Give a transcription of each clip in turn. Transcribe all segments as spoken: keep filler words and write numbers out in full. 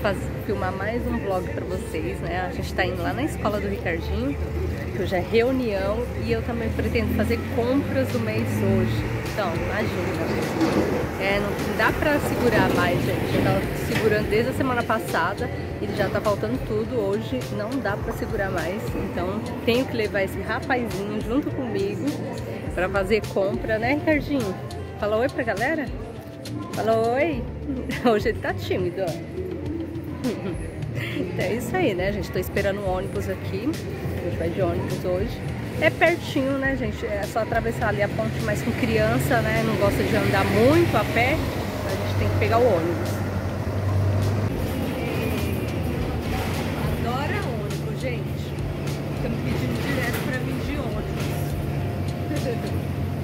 fazer, filmar mais um vlog pra vocês, né? A gente tá indo lá na escola do Ricardinho, que hoje é reunião, e eu também pretendo fazer compras do mês hoje. Então, imagina, é, não dá pra segurar mais, gente. Eu tava segurando desde a semana passada e já tá faltando tudo. Hoje não dá pra segurar mais, então tenho que levar esse rapazinho junto comigo pra fazer compra, né, Ricardinho? Fala oi pra galera? Fala oi! Hoje ele tá tímido, ó. Então é isso aí, né, gente? Tô esperando um ônibus aqui. A gente vai de ônibus hoje. É pertinho, né, gente? É só atravessar ali a ponte, mas com criança, né? Não gosta de andar muito a pé. A gente tem que pegar o ônibus. Adora ônibus, gente. Estão me pedindo direto pra mim de ônibus.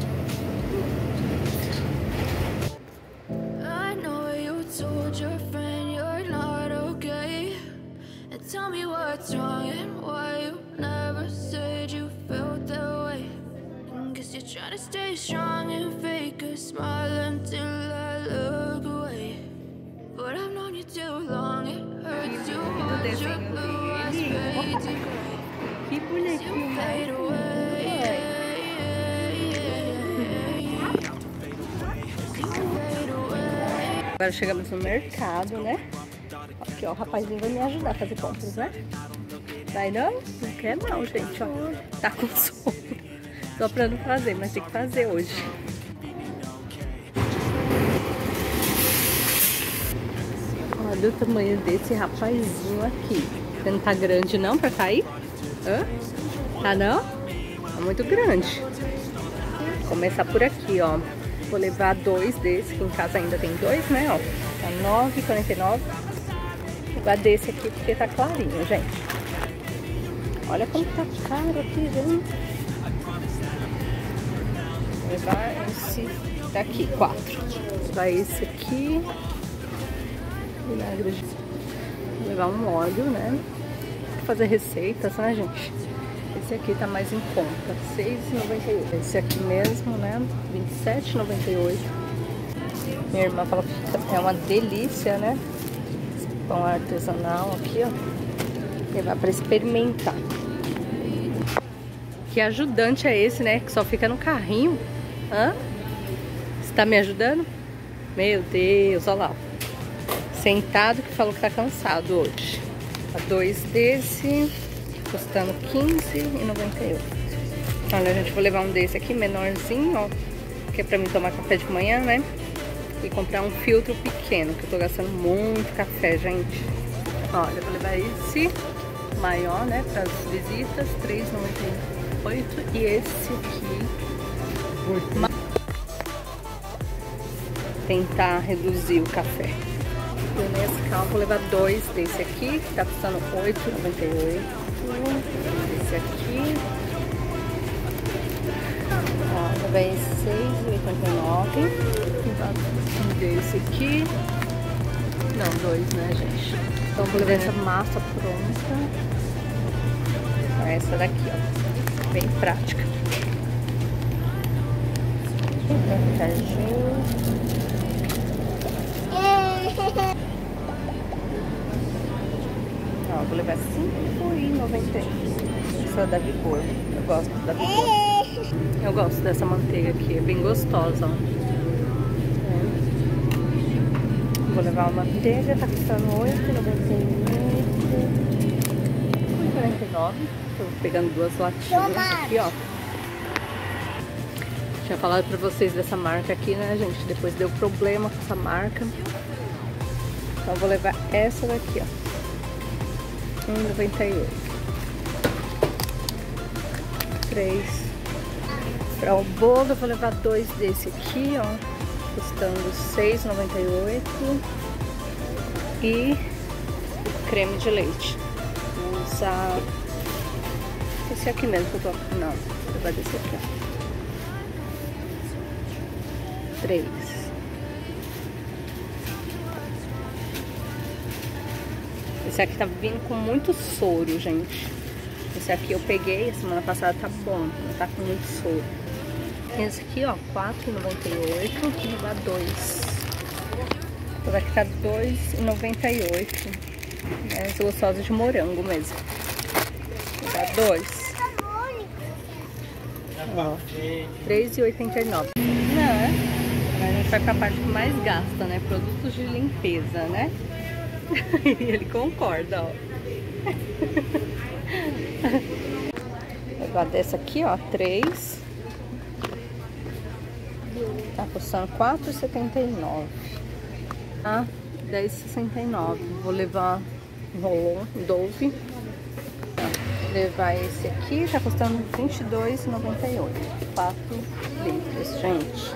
I know you told your friend you're not okay. And tell me what's wrong and why you never said you felt that way. Guess you're trying to stay strong and fake a smile until I look away. But I've known you too long, it hurts to watch your blue eyes fade to gray. Que bonitinho, Fade away. Agora chegamos no mercado, né? Aqui, ó, o rapazinho vai me ajudar a fazer compras, né? Vai não? Não quer não, gente, ó. Tá com sono. Só pra não fazer, mas tem que fazer hoje. Olha o tamanho desse rapazinho aqui. Você não tá grande não pra cair? Hã? Tá não? Tá muito grande. Vou começar por aqui, ó. Vou levar dois desses, que em casa ainda tem dois, né, ó. Tá nove reais e quarenta e nove centavos. Vou levar desse aqui porque tá clarinho, gente. Olha como tá caro aqui, gente. Vou levar esse daqui, quatro. Vou levar esse aqui. Vinagre de... Vou levar um óleo, né? Vou fazer receitas, né, gente? Esse aqui tá mais em conta, seis reais e noventa e oito centavos. Esse aqui mesmo, né, vinte e sete reais e noventa e oito centavos. Minha irmã falou que é uma delícia, né? Esse pão artesanal aqui, ó. Levar pra experimentar. Que ajudante é esse, né? Que só fica no carrinho. Hã? Você tá me ajudando? Meu Deus, olha lá. Sentado que falou que tá cansado hoje. Dois desse... custando quinze reais e noventa e oito centavos. Olha, gente, vou levar um desse aqui, menorzinho, ó. Que é pra mim tomar café de manhã, né? E comprar um filtro pequeno, que eu tô gastando muito café, gente. Olha, eu vou levar esse maior, né? Para as visitas, três reais e noventa e oito centavos. E esse aqui... Tentar reduzir o café. E nesse carro vou levar dois desse aqui, que tá custando oito reais e noventa e oito centavos. Esse aqui, ó, vou levar esse seis reais e oitenta e nove centavos. Um desse aqui, não, dois, né, gente? Então vou levar essa massa pronta, essa daqui, ó, bem prática. Ó, vou levar cinco reais e noventa e oito centavos. Essa é da Vigor. Eu gosto da Vigor. Eu gosto dessa manteiga aqui. É bem gostosa, ó. É. Vou levar uma manteiga. Tá custando oito reais e noventa e oito centavos. oito reais e quarenta e nove centavos. Tô pegando duas latinhas aqui, ó. Tinha falado pra vocês dessa marca aqui, né, gente? Depois deu problema com essa marca. Então vou levar essa daqui, ó. um real e noventa e oito centavos. Três. Para o bolo eu vou levar dois desse aqui, ó. Custando seis reais e noventa e oito centavos. E creme de leite. Vou usar esse aqui mesmo que eu tô... Não, vou levar desse aqui, ó. Três. Esse aqui tá vindo com muito soro, gente. Esse aqui eu peguei, a semana passada tá bom, não tá com muito soro. Esse aqui, ó, quatro reais e noventa e oito centavos, vou levar dois. Esse aqui tá dois reais e noventa e oito centavos. É, as gostosas de morango mesmo. Vou dar dois. Ó, três reais e oitenta e nove centavos. Não, é? A gente vai pra parte que mais gasta, né? Produtos de limpeza, né? E ele concorda, ó. Agora dessa aqui, ó, três. Tá custando quatro reais e setenta e nove centavos. Tá? dez reais e sessenta e nove centavos. Vou levar um rolon Dove. Levar esse aqui, tá custando vinte e dois reais e noventa e oito centavos. quatro litros, gente.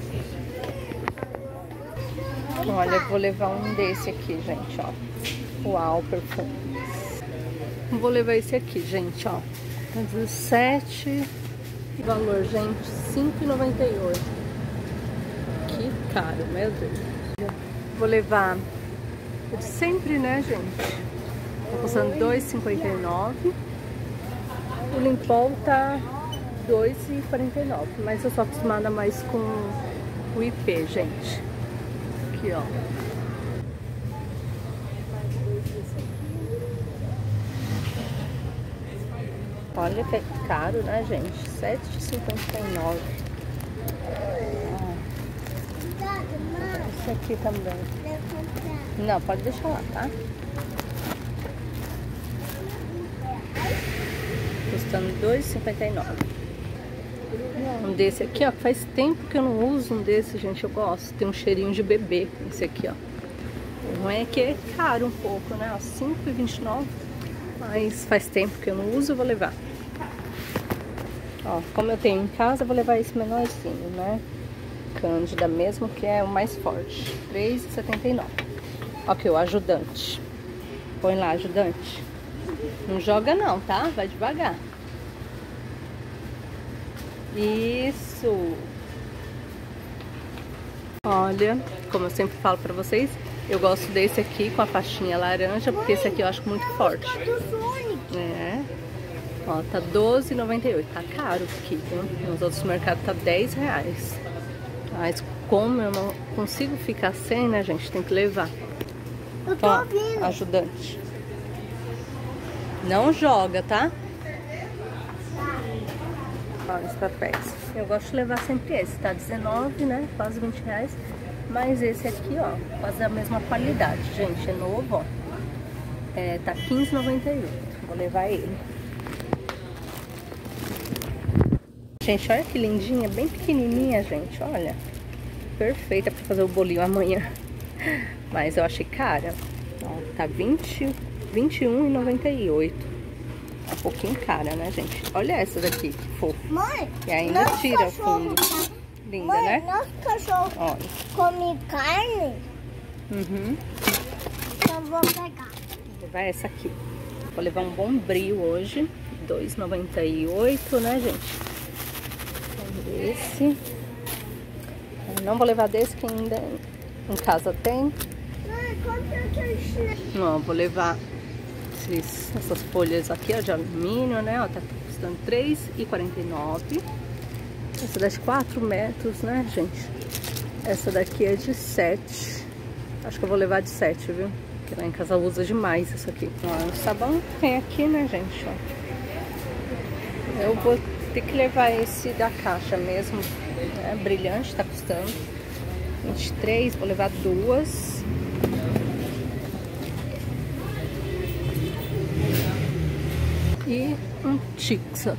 Olha, eu vou levar um desse aqui, gente, ó. Uau, perfume. Vou levar esse aqui, gente, ó. dezessete. Valor, gente, cinco reais e noventa e oito centavos. Que caro, meu Deus. Vou levar o de sempre, né, gente? Tá custando dois reais e cinquenta e nove centavos. O Limpol tá dois reais e quarenta e nove centavos. Mas eu sou acostumada mais com o I P, gente. Aqui, ó. Olha que é caro, né, gente? sete reais e cinquenta e nove centavos. Esse aqui também. Não, pode deixar lá, tá? Custando dois reais e cinquenta e nove centavos. Um desse aqui, ó, faz tempo que eu não uso um desse, gente, eu gosto. Tem um cheirinho de bebê, esse aqui, ó. Não é que é caro um pouco, né? cinco reais e vinte e nove centavos. Mas faz tempo que eu não uso, eu vou levar. Ó, como eu tenho em casa, eu vou levar esse menorzinho, né? Cândida mesmo, que é o mais forte. três reais e setenta e nove centavos. Ok, o ajudante. Põe lá, ajudante. Não joga não, tá? Vai devagar. Isso. Olha, como eu sempre falo pra vocês, eu gosto desse aqui com a faixinha laranja, porque esse aqui eu acho muito forte. É. Ó, tá doze reais e noventa e oito centavos. Tá caro aqui, viu? Nos outros mercados tá dez reais. Mas como eu não consigo ficar sem, né, gente? Tem que levar. Eu tô ouvindo. Ó, ajudante. Não joga, tá? Ó, os papéis. Eu gosto de levar sempre esse. Tá dezenove, né? Quase vinte reais. Mas esse aqui, ó, quase a mesma qualidade, gente. É novo, ó. É, tá quinze reais e noventa e oito centavos. Vou levar ele. Gente, olha que lindinha. Bem pequenininha, gente. Olha. Perfeita pra fazer o bolinho amanhã. Mas eu achei cara. Ó, tá vinte, vinte e um reais e noventa e oito centavos. É um pouquinho cara, né, gente? Olha essa daqui, que fofa. Mãe, e ainda tira o fundo. Linda, mãe, né? Nosso cachorro Olha. come carne. Uhum. Então vou pegar. Vou levar essa aqui. Vou levar um Bombril hoje. dois reais e noventa e oito centavos, né, gente? Esse. Eu não vou levar desse que ainda em casa tem. Mãe, quanto é que eu ensinei? Não, vou levar esses, essas folhas aqui, ó, de alumínio, né? Ó, tá custando três reais e quarenta e nove centavos. Essa dá de quatro metros, né, gente? Essa daqui é de sete. Acho que eu vou levar de sete, viu? Porque lá em casa usa demais isso aqui. Ó, o sabão tem aqui, né, gente? Ó. Eu vou ter que levar esse da caixa mesmo, né? Brilhante, tá custando vinte e três, vou levar duas. E um Tixa.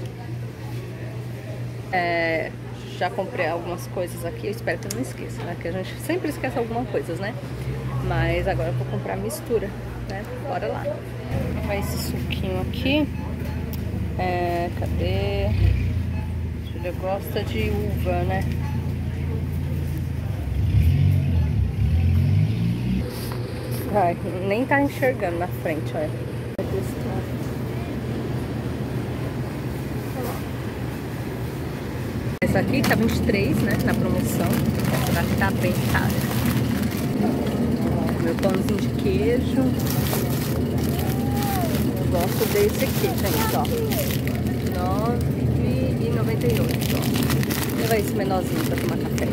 É, já comprei algumas coisas aqui, eu espero que eu não esqueça, né? Que a gente sempre esquece algumas coisas, né? Mas agora eu vou comprar mistura, né? Bora lá. Vai esse suquinho aqui. É, cadê? A Júlia gosta de uva, né? Ai, nem tá enxergando na frente, olha. Essa aqui tá vinte e três, né? Na promoção. Essa daqui tá bem cara. Ó, meu pãozinho de queijo. Eu gosto desse aqui, gente, ó. nove reais e noventa e oito centavos, ó. Vou levar esse menorzinho pra tomar café.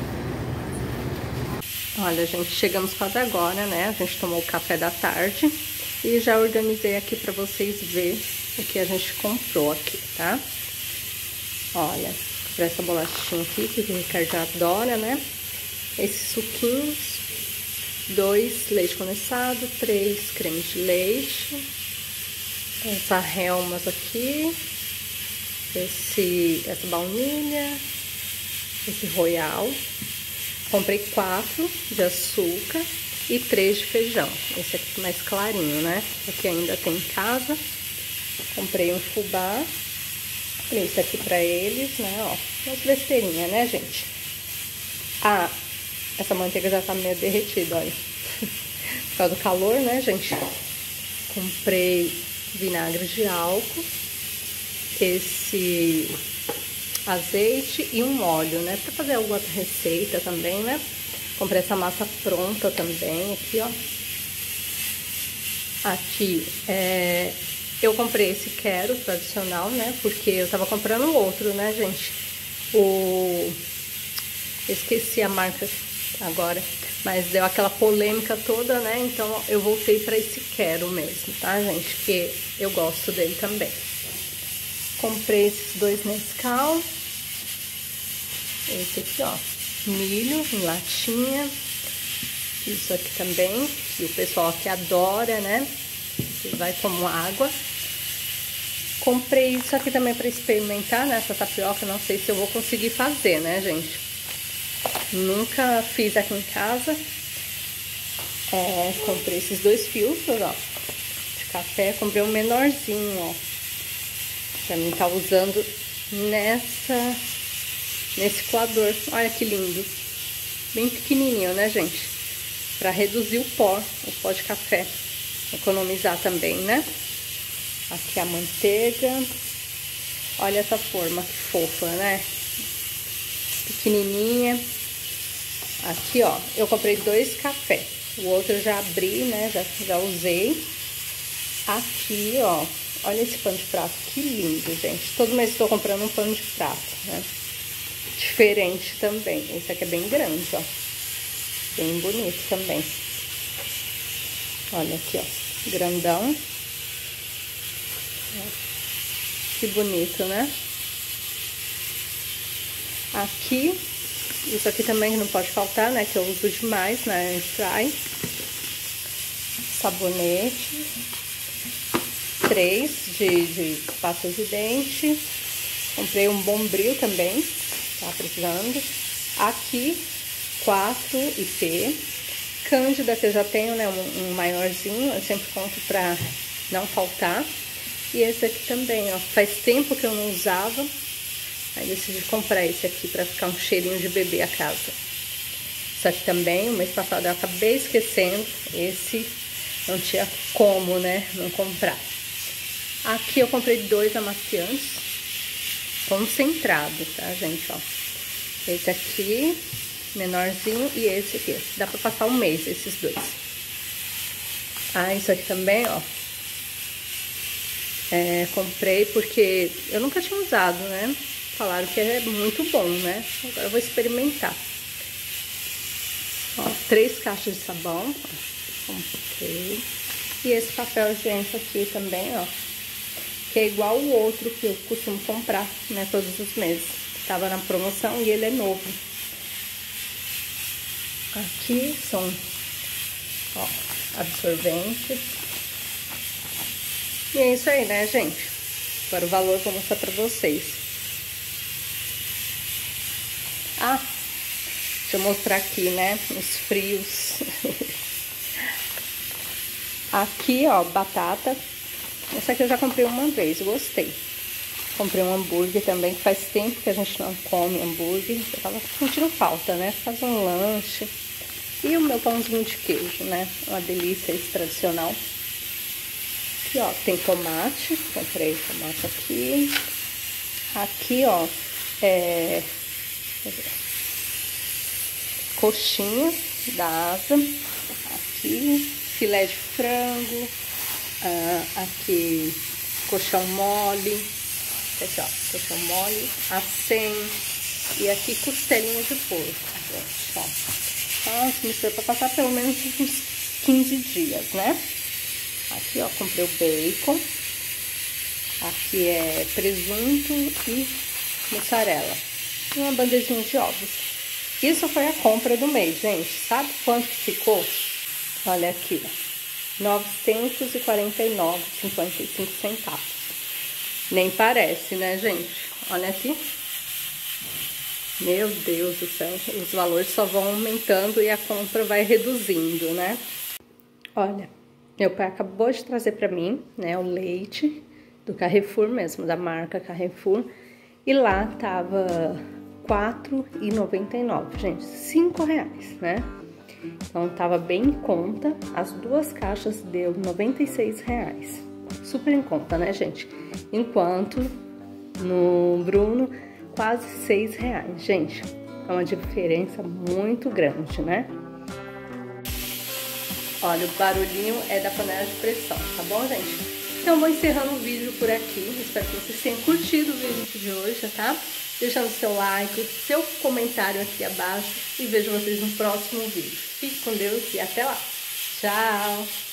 Olha, gente, chegamos quase agora, né? A gente tomou o café da tarde. E já organizei aqui pra vocês verem o que a gente comprou aqui, tá? Olha, comprei essa bolachinha aqui, que o Ricardinho adora, né? Esses suquinhos, dois leite condensado, três creme de leite, essa Helmas aqui, esse, essa baunilha, esse Royal. Comprei quatro de açúcar e três de feijão. Esse aqui mais clarinho, né? Aqui ainda tem em casa. Comprei um fubá. Comprei isso aqui pra eles, né? Ó, umas besteirinhas, né, gente? Ah, essa manteiga já tá meio derretida, olha. Por causa do calor, né, gente? Comprei vinagre de álcool, esse azeite e um óleo, né? Pra fazer alguma receita também, né? Comprei essa massa pronta também, aqui, ó. Aqui, é... eu comprei esse quero tradicional, né? Porque eu tava comprando outro, né, gente? O... esqueci a marca agora, mas deu aquela polêmica toda, né? Então eu voltei pra esse quero mesmo, tá, gente? Que eu gosto dele também. Comprei esses dois Nescau. Esse aqui, ó, milho em latinha. Isso aqui também, que o pessoal aqui adora, né? Que vai como água. Comprei isso aqui também pra experimentar, né? Essa tapioca, não sei se eu vou conseguir fazer, né, gente? Nunca fiz aqui em casa. É, comprei esses dois filtros, ó, de café. Comprei um menorzinho, ó, pra mim tá usando nessa, nesse coador. Olha que lindo. Bem pequenininho, né, gente? Pra reduzir o pó, o pó de café. Economizar também, né? Aqui a manteiga. Olha essa forma, que fofa, né? Pequenininha. Aqui, ó, eu comprei dois cafés. O outro eu já abri, né? Já, já usei. Aqui, ó, olha esse pano de prato. Que lindo, gente. Todo mês estou comprando um pano de prato, né? Diferente também. Esse aqui é bem grande, ó. Bem bonito também. Olha aqui, ó. Grandão. Que bonito, né? Aqui, isso aqui também não pode faltar, né? Que eu uso demais na air fry. Sabonete. Três de, de pasta de dente. Comprei um Bombril também. Tá precisando. Aqui, quatro I P. Cândida, que eu já tenho, né? Um, um maiorzinho. Eu sempre compro pra não faltar. E esse aqui também, ó. Faz tempo que eu não usava. Aí decidi comprar esse aqui pra ficar um cheirinho de bebê a casa. Isso aqui também, o mês passado eu acabei esquecendo. Esse não tinha como, né, não comprar. Aqui eu comprei dois amaciantes concentrado, tá, gente, ó. Esse aqui, menorzinho, e esse aqui. Dá pra passar um mês, esses dois. Ah, isso aqui também, ó. É, comprei porque eu nunca tinha usado, né? Falaram que é muito bom, né? Agora eu vou experimentar. Ó, três caixas de sabão. Ó, comprei. E esse papel higiênico aqui também, ó. Que é igual o outro que eu costumo comprar, né? Todos os meses. Tava na promoção e ele é novo. Aqui são, ó, absorventes. E é isso aí, né, gente? Agora o valor eu vou mostrar pra vocês. Ah, deixa eu mostrar aqui, né, os frios. Aqui, ó, batata. Essa aqui eu já comprei uma vez, eu gostei. Comprei um hambúrguer também, que faz tempo que a gente não come hambúrguer. Eu tava sentindo falta, né? Fazer um lanche. E o meu pãozinho de queijo, né? Uma delícia esse tradicional. Aqui, ó, tem tomate. Comprei tomate aqui. Aqui, ó, é... coxinha da asa. Aqui, filé de frango. Ah, aqui, colchão mole. Aqui, ó, colchão mole, acém. E aqui, costelinha de porco, gente, ó. Nossa, mistura pra passar pelo menos uns quinze dias, né? Aqui, ó, comprei o bacon. Aqui é presunto e mussarela. E uma bandejinha de ovos. Isso foi a compra do mês, gente. Sabe quanto que ficou? Olha aqui, ó. novecentos e quarenta e nove reais e cinquenta e cinco centavos. Nem parece, né, gente? Olha aqui. Meu Deus do céu. Os valores só vão aumentando e a compra vai reduzindo, né? Olha, meu pai acabou de trazer pra mim, né, o leite do Carrefour mesmo, da marca Carrefour. E lá tava quatro reais e noventa e nove centavos, gente, cinco reais, né? Então tava bem em conta. As duas caixas deu noventa e seis reais. Super em conta, né, gente? Enquanto no Bruno, quase seis reais, gente. É uma diferença muito grande, né? Olha, o barulhinho é da panela de pressão, tá bom, gente? Então, vou encerrando o vídeo por aqui. Espero que vocês tenham curtido o vídeo de hoje, tá? Deixando seu like, seu comentário aqui abaixo. E vejo vocês no próximo vídeo. Fique com Deus e até lá. Tchau!